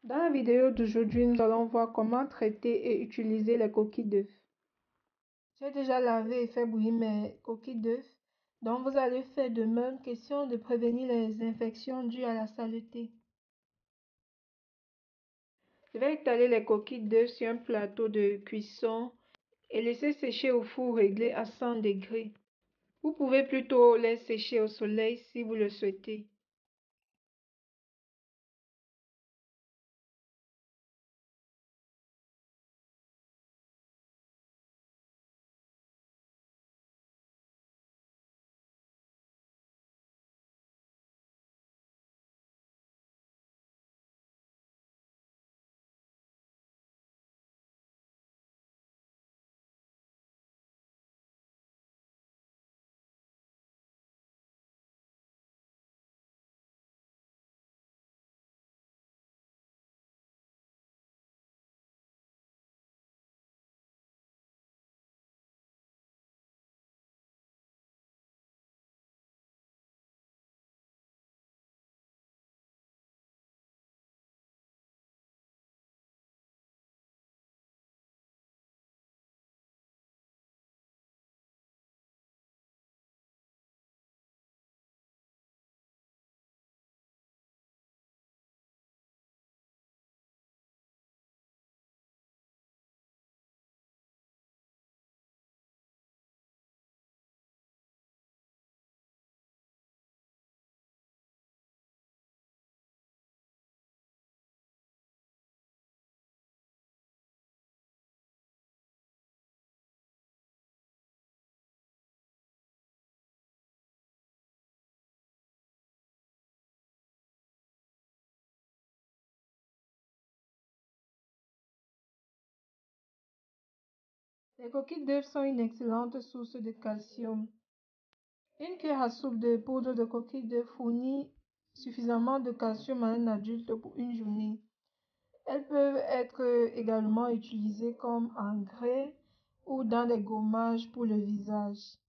Dans la vidéo d'aujourd'hui, nous allons voir comment traiter et utiliser les coquilles d'œufs. J'ai déjà lavé et fait bouillir mes coquilles d'œufs, donc vous allez faire de même, question de prévenir les infections dues à la saleté. Je vais étaler les coquilles d'œufs sur un plateau de cuisson et laisser sécher au four réglé à 100 degrés. Vous pouvez plutôt les sécher au soleil si vous le souhaitez. Les coquilles d'œufs sont une excellente source de calcium. Une cuillère à soupe de poudre de coquilles d'œufs fournit suffisamment de calcium à un adulte pour une journée. Elles peuvent être également utilisées comme engrais ou dans des gommages pour le visage.